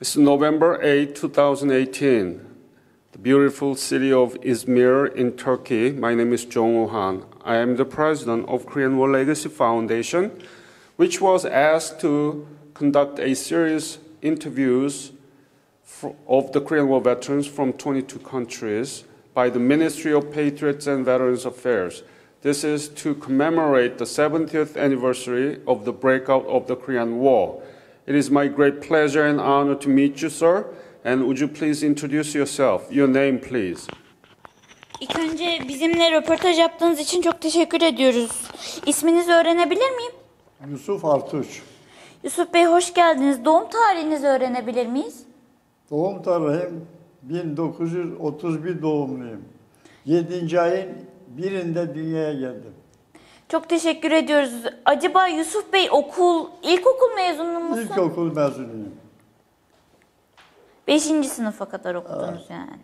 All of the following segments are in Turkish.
It's November 8, 2018. The beautiful city of Izmir in Turkey. My name is Jong Han. I am the president of Korean War Legacy Foundation, which was asked to conduct a series interviews of the Korean War veterans from 22 countries by the Ministry of Patriots and Veterans Affairs. This is to commemorate the 70th anniversary of the breakout of the Korean War. It is my great pleasure and honor to meet you, sir. And would you please introduce yourself? Your name, please. İlk önce bizimle röportaj yaptığınız için çok teşekkür ediyoruz. İsminizi öğrenebilir miyim? Yusuf Artuc. Yusuf Bey hoş geldiniz. Doğum tarihinizi öğrenebilir miyiz? Doğum tarihim 1931 doğumluyum. 7. ayın 1'inde dünyaya geldim. Çok teşekkür ediyoruz. Acaba Yusuf Bey ilkokul mezunu musun? İlkokul mezunuyum. 5. sınıfa kadar okudunuz yani.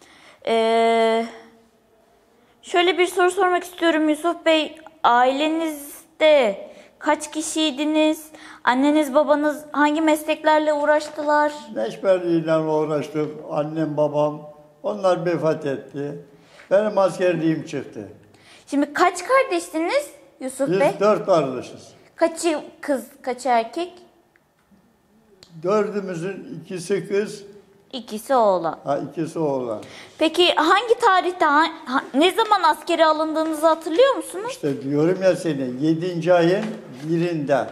Şöyle bir soru sormak istiyorum Yusuf Bey. Ailenizde kaç kişiydiniz? Anneniz babanız hangi mesleklerle uğraştılar? Leşberliğiyle uğraştık. Annem babam onlar vefat etti. Benim askerliğim çıktı. Şimdi kaç kardeşsiniz Yusuf Bey? Biz 4 kardeşiz. Kaçı kız, kaçı erkek? 4'ümüzün ikisi kız. İkisi oğlan. İkisi oğlan. Peki hangi tarihte, ne zaman askere alındığınızı hatırlıyor musunuz? İşte diyorum ya seni 7. ayın 1'inde.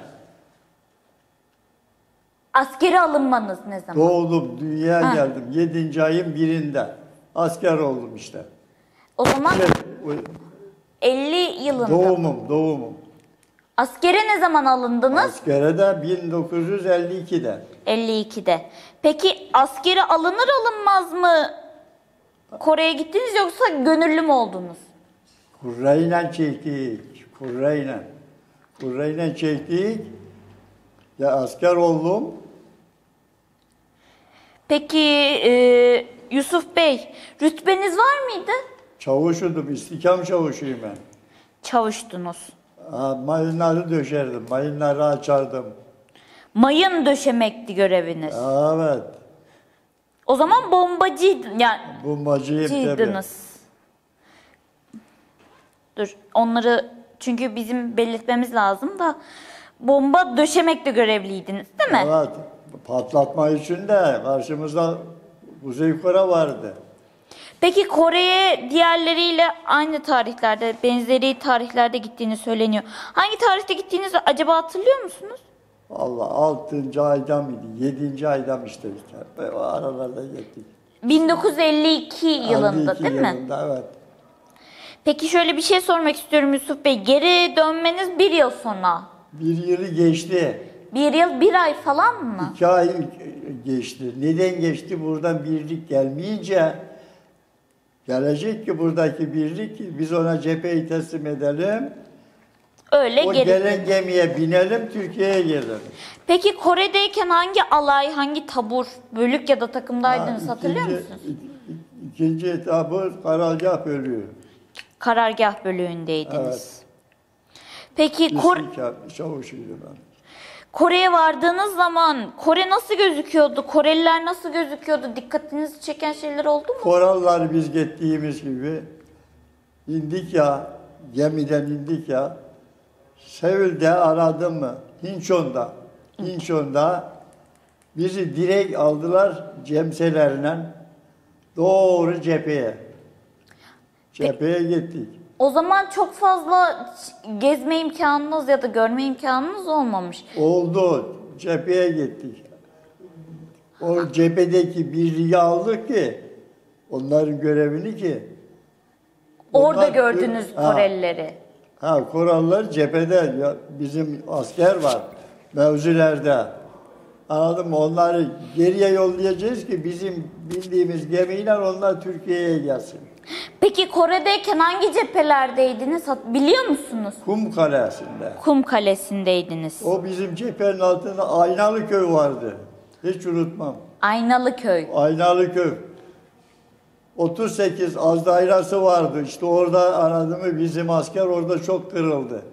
Askere alınmanız ne zaman? Doğdum, dünyaya geldim. 7. ayın 1'inde. Asker oldum işte. O zaman 50 yılında. Doğumum. Askere ne zaman alındınız? Askere de 1952'de. 52'de. Peki askere alınır alınmaz mı Kore'ye gittiniz yoksa gönüllü mü oldunuz? Kurrayla çektik. Kurrayla çektik. Ya asker oldum. Peki Yusuf Bey, rütbeniz var mıydı? Çavuşudum, istikam çavuşuyum ben. Çavuştunuz. Mayınları döşerdim, mayınları açardım. Mayın döşemekti göreviniz. Evet. O zaman bombacıydınız. Yani Bombacıyım tabii. Dur, onları çünkü bizim belirtmemiz lazım da bomba döşemekle görevliydiniz değil mi? Evet. Patlatma için de karşımızda Kuzey Kore vardı. Peki Kore'ye diğerleriyle aynı tarihlerde, benzeri tarihlerde gittiğini söyleniyor. Hangi tarihte gittiğinizi acaba hatırlıyor musunuz? Vallahi 6. ayda mıydı? 7. ayda mı işte. O aralarda gittik. 1952 yılında değil mi? Yılında, evet. Peki şöyle bir şey sormak istiyorum Yusuf Bey. Geri dönmeniz 1 yıl sonra. 1 yılı geçti. 1 yıl 1 ay falan mı? 2 ay geçti. Neden geçti? Buradan birlik gelmeyince gelecek ki buradaki birlik biz ona cepheyi teslim edelim. Öyle o gelen gemiye binelim, Türkiye'ye gelelim. Peki Kore'deyken hangi alay, hangi tabur, bölük ya da takımdaydınız hatırlıyor musunuz? İkinci tabur karargah bölüğü. Karargah bölüğündeydiniz. Evet. Peki çavuşuydum ben. Kore'ye vardığınız zaman Kore nasıl gözüküyordu? Koreliler nasıl gözüküyordu? Dikkatinizi çeken şeyler oldu mu? Korallar biz gittiğimiz gibi indik ya, gemiden indik ya. Seul'de aradım mı? Hinçon'da bizi direkt aldılar cemselerle doğru cepheye. Cepheye gittik. O zaman çok fazla gezme imkanınız ya da görme imkanınız olmamış. Oldu. Cepheye gittik. O cephedeki birliği aldık ki onların görevini ki orada gördünüz Korelileri. Koreliler cephede. Ya, bizim asker var mevzilerde. Anladın mı? Onları geriye yollayacağız ki bizim bildiğimiz gemiyle onlar Türkiye'ye gelsin. Peki Kore'deyken hangi cephelerdeydiniz biliyor musunuz? Kum Kalesi'nde. Kum Kalesi'ndeydiniz. O bizim cephenin altında Aynalıköy vardı. Hiç unutmam. Aynalıköy. Aynalıköy. 38 az dairesi vardı. İşte orada anladın mı bizim asker orada çok kırıldı.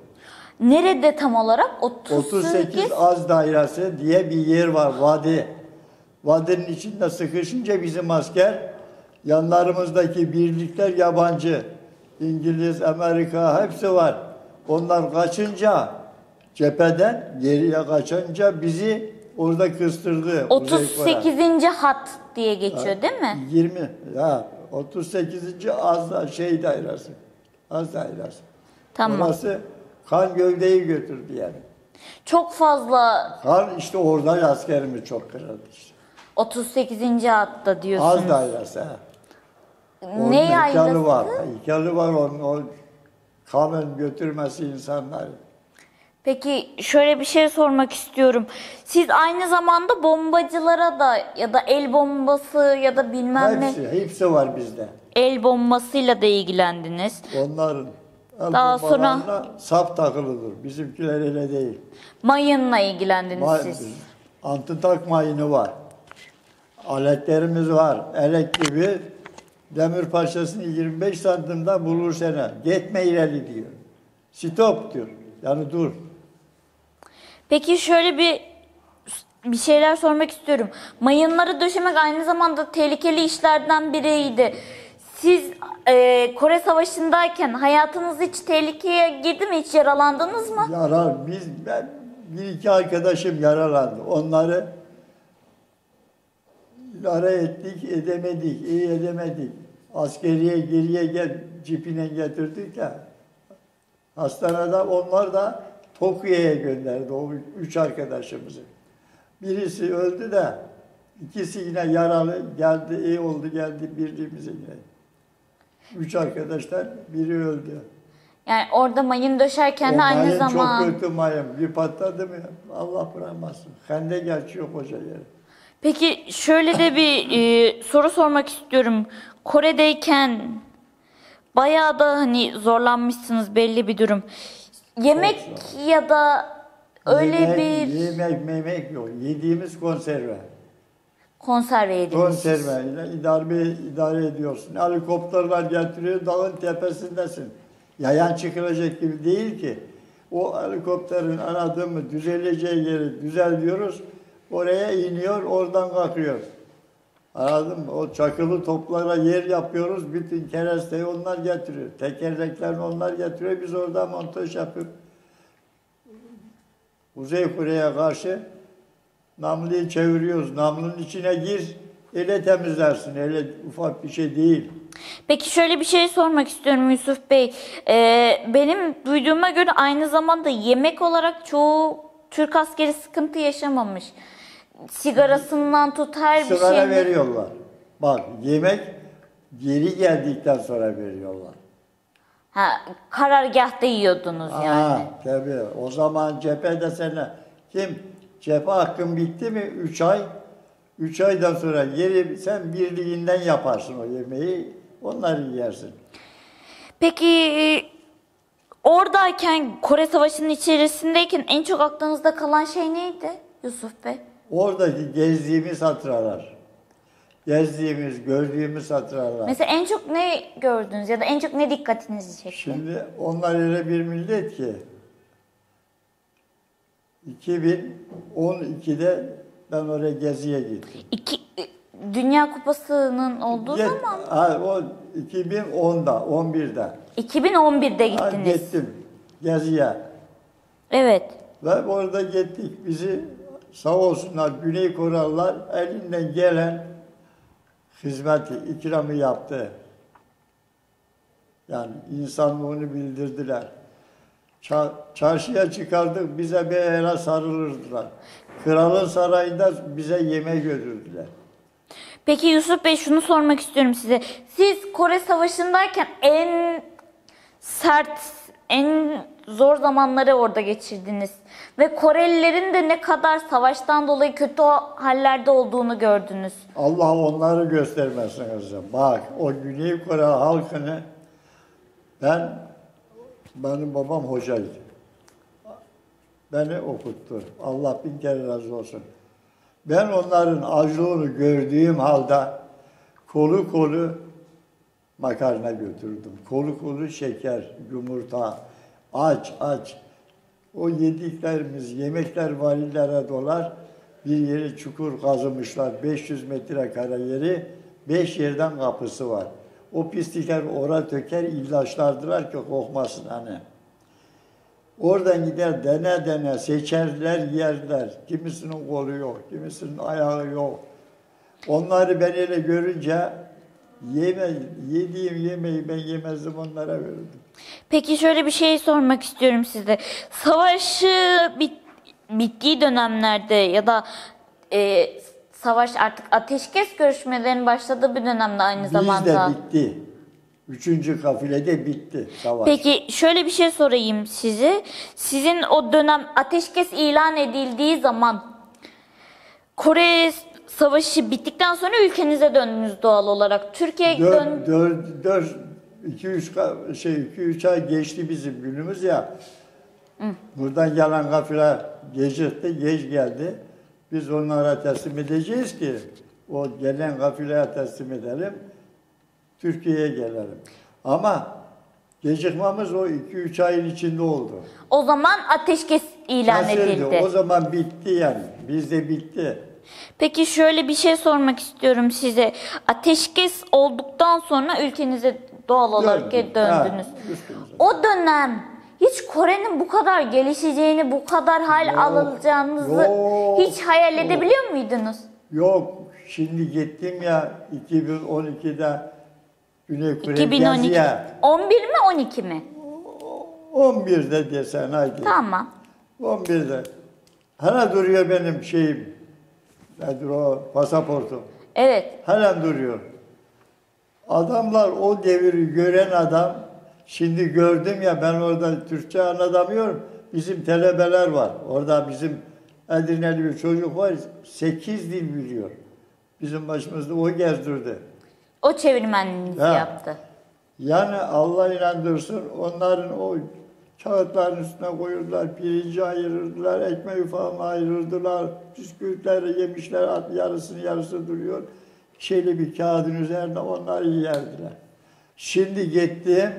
Nerede tam olarak? 38 az dairesi diye bir yer var. Vadi. Vadinin içinde sıkışınca bizim asker, yanlarımızdaki birlikler yabancı. İngiliz, Amerika hepsi var. Onlar kaçınca, cepheden geriye kaçınca bizi orada kıstırdı. 38. hat diye geçiyor değil mi? 20, ya 38. az şey dairesi. Az dairesi. Tamam. Orası kan gövdeyi götürdü yani. Çok fazla Kan işte orada askerimiz çok kırıldı işte. 38. hatta diyorsunuz. Az dairesi ha. Onun Ne heykel'i yaylası? var. Heykel'i var onun o kanın götürmesi insanları. Peki şöyle bir şey sormak istiyorum. Siz aynı zamanda bombacılara da ya da el bombası ya da bilmem ne Hepsi var bizde. el bombasıyla da ilgilendiniz. Onların Daha sonra- bombalarına sap takılıdır. Bizimkiler öyle değil. Mayınla ilgilendiniz siz. Antitak mayını var. Aletlerimiz var. Elek gibi demir parçasını 25 santimde bulur sene. Gitme ileri diyor. Stop diyor. Yani dur. Peki şöyle bir şeyler sormak istiyorum. Mayınları döşemek aynı zamanda tehlikeli işlerden biriydi. Siz Kore Savaşı'ndayken hayatınız hiç tehlikeye girdi mi? Hiç yaralandınız mı? Ben bir iki arkadaşım yaralandı. Onları idare ettik, edemedik, iyi edemedik. Askeriye geriye cipine getirdik ya. Hastanede onlar da Tokyo'ya gönderdi o 3 arkadaşımızı. Birisi öldü de ikisi yine yaralı geldi, iyi oldu geldi birliğimize yine. 3 arkadaşlar biri öldü. Yani orada mayın döşerken de O aynı mayın zaman... çok kötü mayın. Bir patladı mı Allah bırakmasın. Hendek geçiyor koca yere. Peki şöyle de bir soru sormak istiyorum. Kore'deyken bayağı da hani zorlanmışsınız belli bir durum. Yemek ya da öyle Yemek yok. Yediğimiz konserve. konserve yediniz. Konserveyle idare ediyorsun. Helikopterler getiriyor, dağın tepesindesin. Yayan çıkılacak gibi değil ki. O helikopterin aradığımı düzeleceği yeri düzeltiyoruz. Oraya iniyor, oradan kalkıyor. Anladın mı? O çakılı toplara yer yapıyoruz. Bütün keresteyi onlar getiriyor. Tekerleklerini onlar getiriyor. Biz orada montaj yapıyoruz. Kuzey Kore'ye karşı namluyu çeviriyoruz. Namlunun içine gir, ele temizlersin. Öyle ufak bir şey değil. Peki şöyle bir şey sormak istiyorum Yusuf Bey. Benim duyduğuma göre aynı zamanda yemek olarak çoğu Türk askeri sıkıntı yaşamamış. Sigarasından tut her bir Sigara şey. veriyorlar. Bak yemek geri geldikten sonra veriyorlar. Ha, karargâhta yiyordunuz yani. Tabii. O zaman cephede kim? Cephe hakkın bitti mi? 3 ay. 3 aydan sonra sen birliğinden yaparsın o yemeği. Onları yersin. Peki oradayken Kore Savaşı'nın içerisindeyken en çok aklınızda kalan şey neydi Yusuf Bey? Oradaki gezdiğimiz hatıralar. Gördüğümüz hatıralar. Mesela en çok ne gördünüz ya da en çok ne dikkatinizi çekti? Şimdi onlar öyle bir millet ki 2012'de ben oraya geziye gittim. Dünya Kupası'nın olduğu zaman O 2010'da, 11'de. 2011'de gittiniz. Gittim geziye. Evet. Ve orada gittik. Bizi sağ olsunlar Güney Koreliler elinden gelen hizmeti, ikramı yaptı. Yani insanlığını bildirdiler. Çarşıya çıkardık, bize bir ele sarılırdılar. Kralın sarayında bize yemek götürdüler. Peki Yusuf Bey şunu sormak istiyorum size. Siz Kore Savaşı'ndayken en sert, en zor zamanları orada geçirdiniz. Ve Korelilerin de ne kadar savaştan dolayı kötü hallerde olduğunu gördünüz. Allah onları göstermesin kızım. Bak o Güney Kore halkını benim babam hocaydı. Beni okuttu. Allah bin kere razı olsun. Ben onların acılığını gördüğüm halde kolu makarna götürdüm. Kolu şeker, yumurta, aç. O yediklerimiz, yemekler varillere dolar. bir yeri çukur kazımışlar. 500 metrekare yeri, 5 yerden kapısı var. O pislikler oraya töker, ilaçlardılar ki kokmasın hani. Oradan gider dene dene seçerler yerler. Kimisinin kolu yok, kimisinin ayağı yok. Onları ben öyle görünce yediğim yemeği ben yemezdim, onlara verirdim. Peki şöyle bir şey sormak istiyorum size. Savaşı bittiği dönemlerde ya da savaş artık ateşkes görüşmelerinin başladığı bir dönemde aynı zamanda. Bizde bitti. 3. kafilede bitti savaş. Peki şöyle bir şey sorayım size. Sizin o dönem ateşkes ilan edildiği zaman Kore Savaşı bittikten sonra ülkenize döndünüz doğal olarak. Türkiye'ye dön... 2-3 ay geçti bizim günümüz ya. Buradan gelen kafile gecikti, geç geldi. Biz onlara teslim edeceğiz ki o gelen kafileye teslim edelim. Türkiye'ye gelelim. Ama gecikmemiz o 2-3 ayın içinde oldu. O zaman ateşkes ilan edildi. O zaman bitti yani. Bizde bitti. Peki şöyle bir şey sormak istiyorum size. Ateşkes olduktan sonra ülkenize doğal olarak geri döndünüz. O dönem hiç Kore'nin bu kadar gelişeceğini, bu kadar alacağınızı hiç hayal edebiliyor muydunuz? Yok. Şimdi gittim ya 2012'de Güney Kore 2012. geziye. 11 mi 12 mi? 11'de desen haydi. Tamam. 11'de. Hala duruyor benim şeyim. Nedir o? Pasaportum. Evet. Hala duruyor. Adamlar o devri gören adam, şimdi gördüm ya ben orada Türkçe anlatamıyorum. Bizim telebeler var. Orada bizim Edirne'li bir çocuk var. 8 dil biliyor. Bizim başımızda o gezdirdi. O çevirmenliğinizi yaptı. Yani Allah inandırsın onların o kağıtların üstüne koyurdular, pirinci ayırırdılar, ekmeği falan ayırırdılar, bisküvitleri yemişler, yarısı duruyor. Şeyli bir kağıdın üzerine onları yerdiler. Şimdi gittim,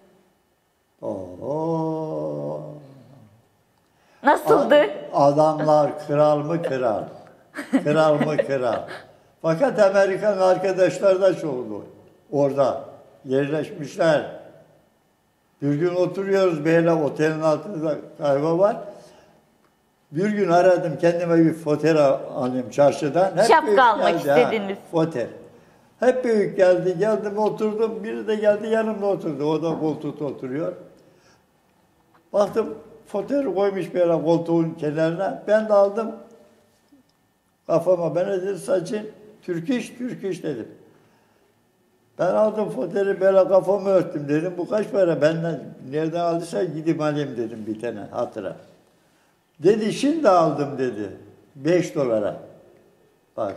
Nasıldı? Adamlar kral mı kral, kral mı kral. Fakat Amerikan arkadaşlar da çoğuldu orada, yerleşmişler. Bir gün oturuyoruz böyle otelin altında kahve var. Bir gün aradım kendime bir fotoğraf alayım çarşıdan. Hep şapka almak istediniz. Fotoğraf. Hep büyük geldi. Geldim oturdum. Biri de geldi yanımda oturdu. O da koltukta oturuyor. Baktım fotoğrafı koymuş böyle koltuğun kenarına. Ben de aldım. Kafama ben dedim saçın Türk iş dedim. Ben aldım fotoğrafı böyle kafamı örttüm dedim. Bu kaç para? Benden nereden aldıysa gidip alayım dedim bir tane hatıra. Dedi şimdi aldım dedi. 5 dolara. Bak.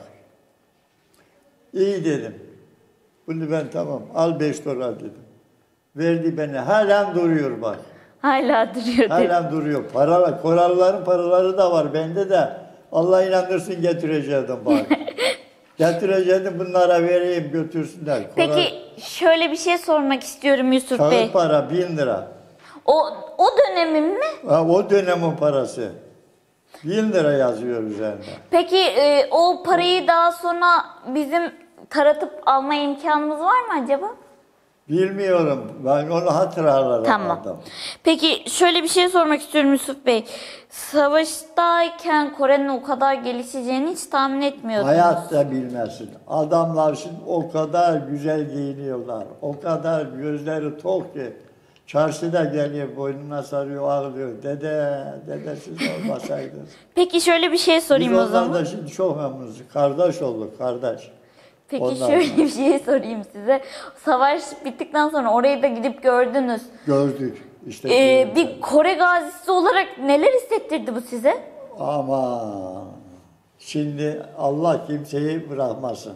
İyi dedim. Bunu ben tamam al 5 dolar dedim. Verdi bana. Halen duruyor bak. Hala duruyor. Halen duruyor. Paralar, Koralların paraları da var bende de. Allah inandırsın getireceğim bak. Getireceğim bunlara vereyim götürsünler. Peki şöyle bir şey sormak istiyorum Yusuf Bey. Kağıt para 1000 lira. O dönemin mi? Ha, o dönemin parası. 1000 lira yazıyor üzerinde. Peki o parayı daha sonra bizim taratıp alma imkanımız var mı acaba? Bilmiyorum. Ben onu hatıralarım. Tamam. Peki şöyle bir şey sormak istiyorum Yusuf Bey. Savaştayken Kore'nin o kadar gelişeceğini hiç tahmin etmiyordunuz. Hayatta bilmezsin. Adamlar şimdi o kadar güzel giyiniyorlar. O kadar gözleri tok ki. Çarşıda geliyor, boynuna sarıyor, ağlıyor. Dede siz olmasaydınız. Peki şöyle bir şey sorayım Biz o zaman. onlarla şimdi çok memnunuz. Kardeş olduk, kardeş. Peki Onlarla. şöyle bir şey sorayım size. Savaş bittikten sonra orayı da gidip gördünüz. Gördük. İşte bir Kore gazisi olarak neler hissettirdi bu size? Ama şimdi Allah kimseyi bırakmasın.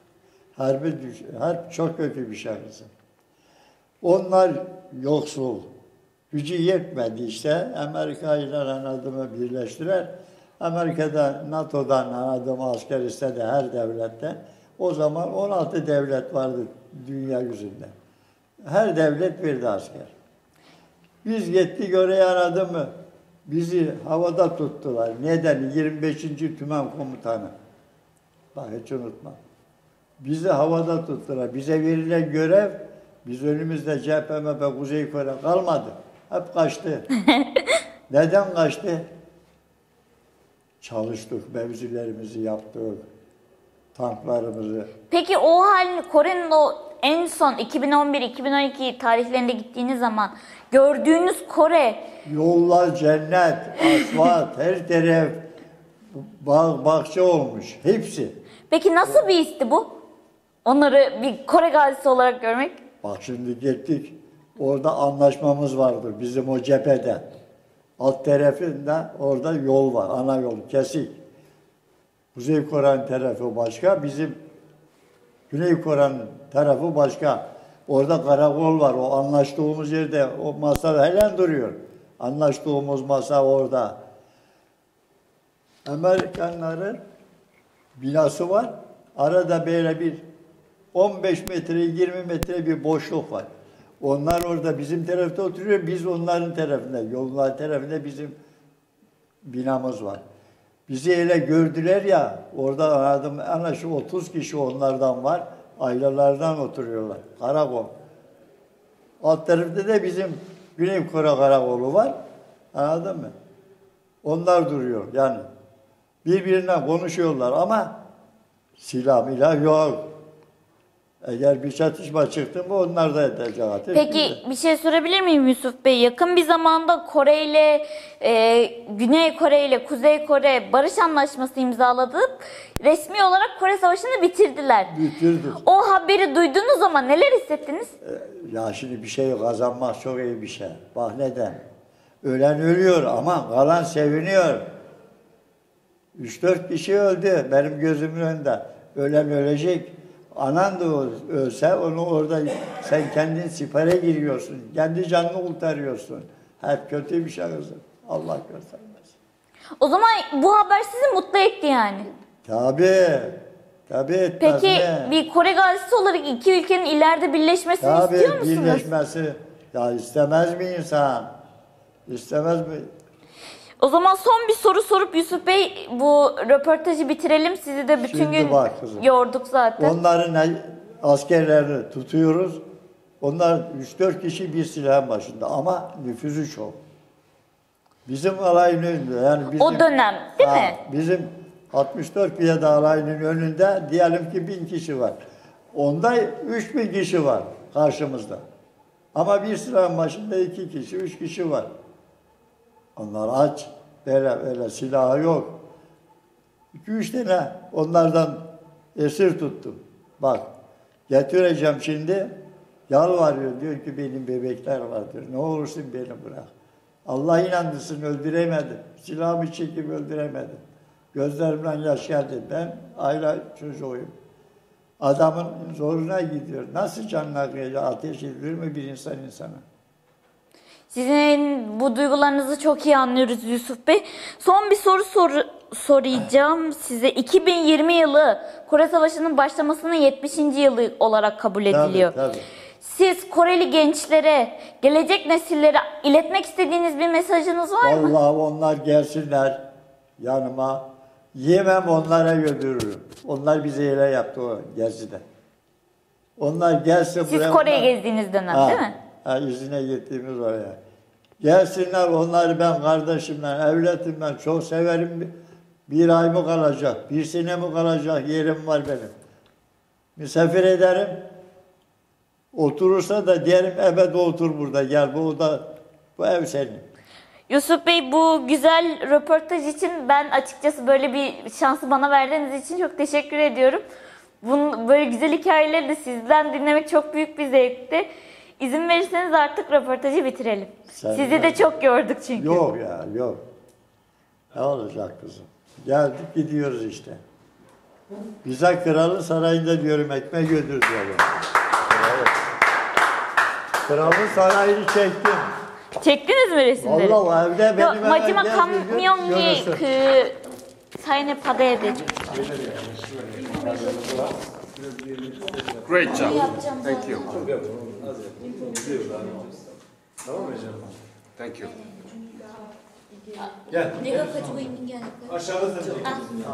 Harp çok kötü bir şey kızım. Onlar yoksul. Gücü yetmedi işte. Amerika ile anadımı birleştiler. Amerika'da NATO'dan anadımı asker istedi her devlette. O zaman 16 devlet vardı dünya yüzünde. Her devlet verdi asker. Biz gittik oraya anadımı. Bizi havada tuttular. Neden? 25. Tümen Komutanı. Bak hiç unutma. Bizi havada tuttular. Bize verilen görev, biz önümüzde CHP, Kuzey Kore kalmadı. Hep kaçtı. Neden kaçtı? Çalıştık, mevzilerimizi yaptık, tanklarımızı. Peki o hal Kore'nin o en son 2011-2012 tarihlerinde gittiğiniz zaman gördüğünüz Kore, Yollar cennet, asfalt, her taraf bağ, bahçe olmuş. Hepsi. peki nasıl bir histi bu? Onları bir Kore gazisi olarak görmek? Bak şimdi gittik, orada anlaşmamız vardır bizim o cephede. Alt tarafında orada yol var, ana yol, kesik. Kuzey Kore'nin tarafı başka, bizim Güney Kore'nin tarafı başka. Orada karakol var, o anlaştığımız yerde, o masa halen duruyor. Anlaştığımız masa orada. Amerikanların binası var, arada böyle bir 15 metre, 20 metre bir boşluk var. Onlar orada bizim tarafta oturuyor, biz onların tarafında, yollar tarafında bizim binamız var. Bizi öyle gördüler ya, orada aradım, ana şu 30 kişi onlardan var, ailelerden oturuyorlar, karakol. Alt tarafta da bizim Güney Kore karakolu var, anladın mı? Onlar duruyor yani. Birbirinden konuşuyorlar ama silah milah yok. Eğer bir çatışma çıktı mı onlar da edecek. Peki bir şey sorabilir miyim Yusuf Bey? Yakın bir zamanda Kore ile Güney Kore ile Kuzey Kore barış anlaşması imzaladık. Resmi olarak Kore Savaşı'nı bitirdiler. Bitirdik. O haberi duyduğunuz zaman neler hissettiniz? Ya şimdi bir şey kazanmak çok iyi bir şey. Bak neden? Ölen ölüyor ama kalan seviniyor. 3-4 kişi öldü benim gözümün önünde. Ölen ölecek. Anan da ölse onu orada sen kendin sipere giriyorsun. Kendi canını kurtarıyorsun. Hep kötü bir şey kızım. Allah göstermez. O zaman bu haber sizi mutlu etti yani. Tabii. Tabii etmez Peki mi? bir Kore gazisi olarak iki ülkenin ileride birleşmesini istiyor Tabii musunuz? birleşmesi. Ya istemez mi insan? İstemez mi? O zaman son bir soru sorup Yusuf Bey bu röportajı bitirelim. Sizi de bütün Şimdi gün bak kızım. yorduk zaten. Onların askerlerini tutuyoruz. Onlar 3-4 kişi bir silahın başında ama nüfuzu çok. Bizim alayın önünde yani bizim, O dönem değil mi? Bizim 64 piyade alayının önünde diyelim ki 1000 kişi var. Onda 3000 kişi var karşımızda. Ama bir silahın başında 2 kişi, 3 kişi var. Onlar aç, böyle silahı yok. 2-3 tane onlardan esir tuttum. Bak, getireceğim şimdi, yalvarıyor, diyor ki benim bebekler var diyor. Ne olursun beni bırak. Allah inandırsın öldüremedim. Silahımı çekip öldüremedim. Gözlerimden yaş geldi. Ben aile çocuğuyum. Adamın zoruna gidiyor. Nasıl canına kıyacak, ateş edilir mi bir insan insana? Sizin bu duygularınızı çok iyi anlıyoruz Yusuf Bey. Son bir soru soracağım size. 2020 yılı Kore Savaşı'nın başlamasının 70. yılı olarak kabul ediliyor. Tabii. Siz Koreli gençlere, gelecek nesillere iletmek istediğiniz bir mesajınız var mı? Vallahi onlar gelsinler yanıma. Yemem onlara götürürüm. Onlar bize öyle yaptı o gezide. Onlar gelsin Siz buraya. Kore'yi gezdiğiniz dönem değil mi? İzine gittiğimiz oraya. Gelsinler onları ben kardeşimden, evlatimden çok severim. Bir ay mı kalacak, bir sene mi kalacak yerim var benim. Misafir ederim. Oturursa da derim ebed otur burada gel bu ev senin. Yusuf Bey bu güzel röportaj için ben açıkçası böyle bir şansı bana verdiğiniz için çok teşekkür ediyorum. Böyle güzel hikayeleri de sizden dinlemek çok büyük bir zevkti. İzin verirseniz artık röportajı bitirelim. Sizi de çok gördük çünkü. Yok ya yok. Ne olacak kızım? Geldik gidiyoruz işte. Bize kralın sarayında diyorum ekmek götür diyorum. Kralın sarayını çektim. Çektiniz mi resimleri? Vallahi evde benim hemen 마지막 gel 감명이 görürsün. 그 사인을 받아야 되죠. Great job. Thank you. Thank you. gel. 내가 가지고 있는 게 아닐까요? Aşağıda sen çek.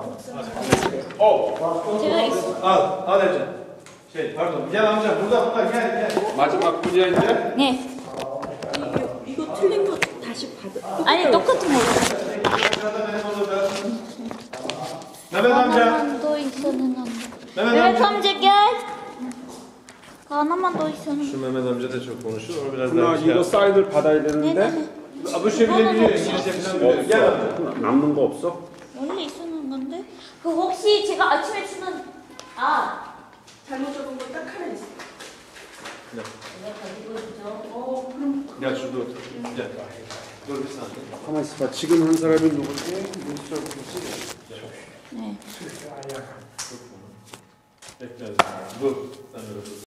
제가 있어. Al Ece. Pardon. Gel amca burada gel. 마지막 분이야 이제. 네. 이거 틀린 거 다시 받아. 아니 똑같은 거. Aşağıda benim odada. Mehmet amca. 하나만 더 있어는 안 돼. Mehmet Mehmet amca. amca gel. 하나만 더 있어는. Şu Mehmet amca da çok konuşur. O biraz 누나 daha 이거 사인을 받아야 네네. 되는데 Bu şey bile biliyor. İngilizce falan biliyor. Gel amca. 남는 거 없어? 원래 있었는 건데. 그 혹시 제가 아침에 주는 잘못 적은 거 딱 하나 있어. 내가 가지고 있죠. 그럼 Gel şurada otur. Gel. Dur bir saniye. 가만 있어봐. 지금 한 사람이 누구지? 유수프 아르투치. 네. Bekle. Dur. Sen böyle dur.